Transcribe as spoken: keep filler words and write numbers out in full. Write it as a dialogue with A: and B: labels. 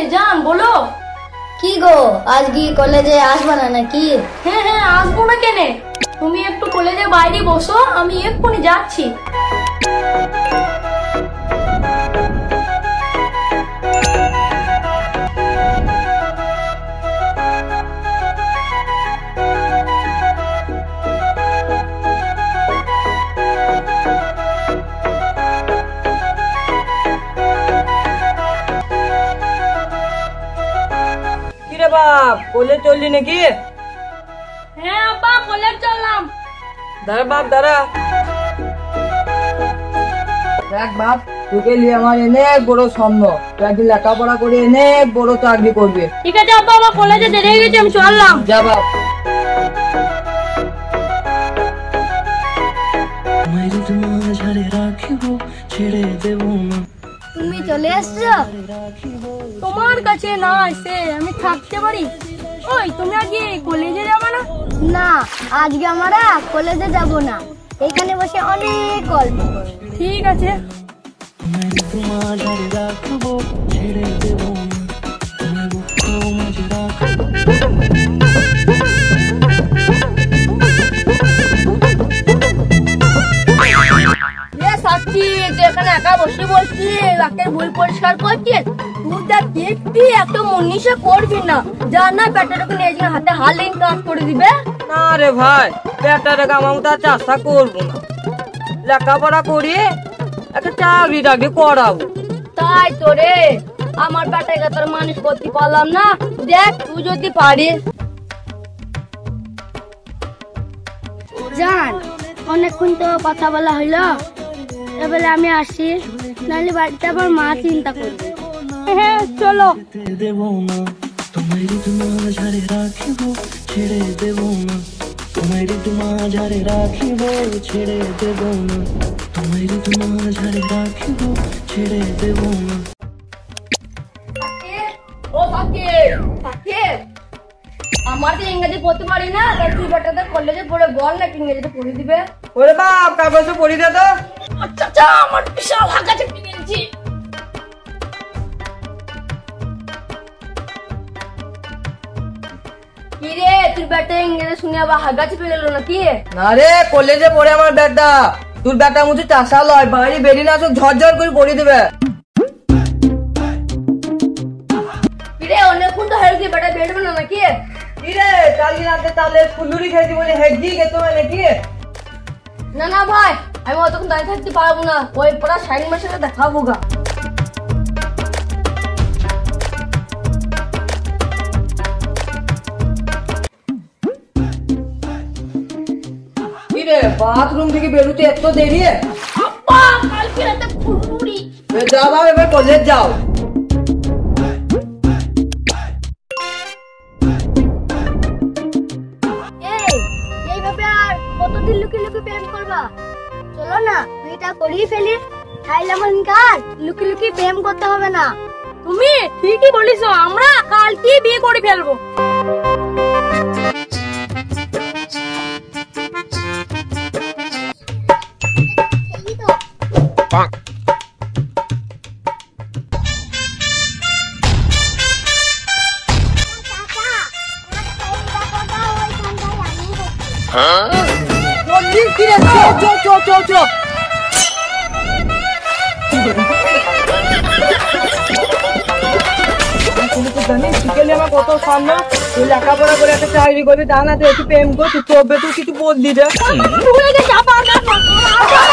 A: জান বলো।
B: কি গো, আজ কি কলেজে আসবে না নাকি?
A: হ্যাঁ হ্যাঁ আসবো না কেনে, তুমি একটু কলেজে বাইরে বসো, আমি এক্ষুনি যাচ্ছি।
C: বাপ কলেজ চললি নাকি?
A: হ্যাঁ আব্বা কলেজ চললাম।
C: দাঁড়া বাপ দাঁড়া। দেখ বাপ, তোকে নিয়ে আমার অনেক বড় স্বপ্ন, তুই একদিন লেখাপড়া করে অনেক বড় চাকরি করবি।
A: ঠিক আছে আব্বা, আমার কলেজে দেরি হয়ে গেছে, আমি চললাম।
C: যা বাপ।
B: তুমি চলে আসছো?
A: তোমার কাছে না এসে আমি থাকতে পারি? ওই তুমি আজকে কলেজে যাবে না?
B: না, আজকে আমরা কলেজে যাব না, এখানে বসে অনেক গল্প।
A: ঠিক আছে। এখানে একা বসে বসছি, রাতের বই পরিষ্কার করছিস, তুই যা দেখবি একটা মনীষা করবি না, যার না ব্যাটাটাকে নিয়ে যান হাতে হালিন কাজ করে দিবে।
C: না রে ভাই, ব্যাটাটাকে আমার মতো চাষা করবো না, লেখাপড়া করি একটা চাকরি টাকরি করাবো।
A: তাই তো রে, আমার ব্যাটাকে তোর মানুষ করতে পারলাম না, দেখ তুই যদি পারিস।
B: জান, অনেকক্ষণ তো কথা বলা হইলো, এবারে আমি আসি, নাহলে বাড়িতে আবার মা চিন্তা করবে।
A: হ্যাঁ চলো। আমার তো ইংরেজি পড়তে পারি না, তুই বেটাদের কলেজে পড়ে বল না ইংরেজিতে পড়ে দিবে।
C: ওরে বাপ, কাগজ তো পড়ি দে তো।
A: আচ্ছা আচ্ছা, আমার বিশাল হাগা চেপে নিয়েছি। কি রে, তুই বেটা ইংরেজি শুনে আবার হাগা চেপে গেল নাকি?
C: না রে, কলেজে পড়ে আমার বেটা, তোর বেটা মুছে চাষা লয়, বাইরে বেরিয়ে না আসুক ঝরঝর করে পড়ি দেবে।
A: কি রে, অনেকক্ষণ তো হেরে দিয়ে বেটা বেরোবে না নাকি?
C: কি রে, কালকে রাতে তাহলে ফুলুরি খেয়েছি বলে হেগজি খেতে হয় নাকি?
A: না না ভাই, আমি অতক্ষণ দাঁড়িয়ে থাকতে পারবো না, ওই পড়া সাইন মাসে দেখাবো গা।
C: কি রে, বাথরুম থেকে বেরোতে এত দেরি?
A: আব্বা কালকে রাতে ফুলুরি।
C: যাও বাবা, এবার কলেজ যাও।
B: এইভাবে আর কতদিন লুকিয়ে লুকিয়ে প্রেম করবা? চলো না, বিয়েটা করিয়ে ফেলি, তাইলে আমার কার লুকিয়ে লুকিয়ে প্রেম করতে হবে না।
A: তুমি ঠিকই বলিস, আমরা কালকে বিয়ে করে ফেলবো।
C: কত সামনে তুই লেখাপড়া করে একটা চাকরি করবি, তা না তুই একটু প্রেম করছিস, তবে তুই কিছু বদলি দে।